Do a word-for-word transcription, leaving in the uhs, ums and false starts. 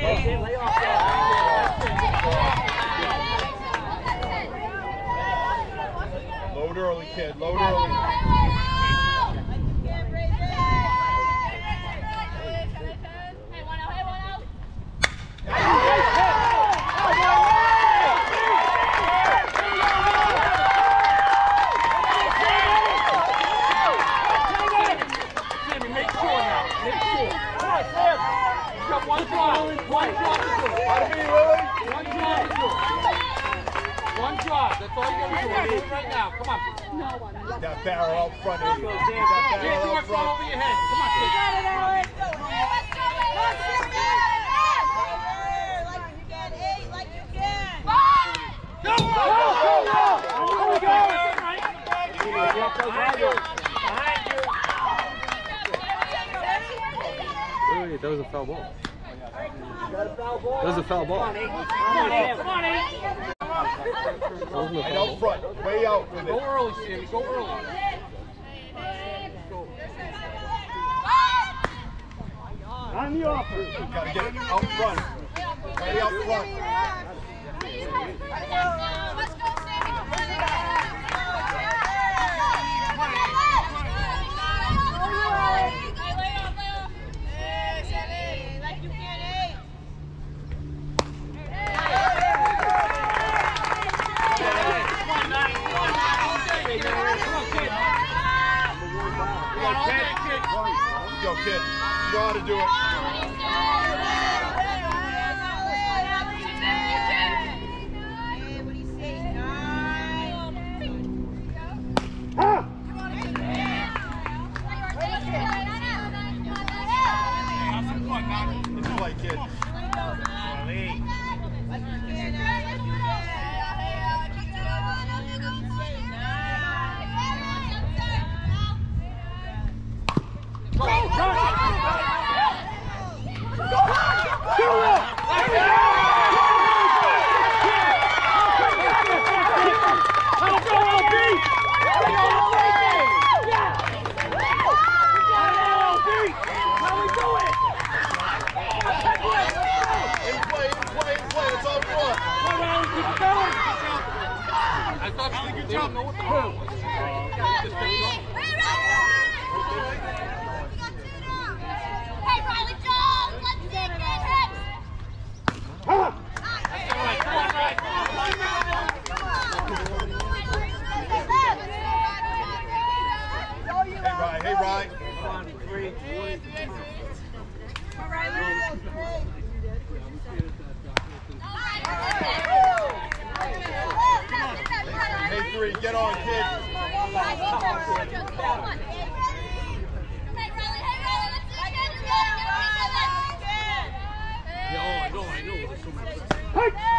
Load early, kid. Load early. One drop, one drop to do it. One drop to do it. One drop, that's all you gotta do. Do it right now, come on. That barrel out front of you. That Can't do barrel it out front. over your head. Come on, kid. Got it, Alex. Like you can, eight, like you can. Go! Go! Go! Go! Wait, that was a foul ball. That was a foul ball. Come on, come on, eight. Right out front. Way out with it. Go early, Sammy. Go early. On the offer. You gotta get it out front. Way out front. Let's go, Sammy. Like you can, eight. Go, kid. You know how to do it. Hey, what do you say? Nine. It's play, kid. I thought you did a good job. Know what the hell was. Hey, Riley Jones, let's see it, hips. All right, come on, right. Hey, Ryan. Hey, Ryan. Come on, three. All right, Riley, great. Hey, three. Get on, kid. Yeah, oh, I know, I know. There's so much.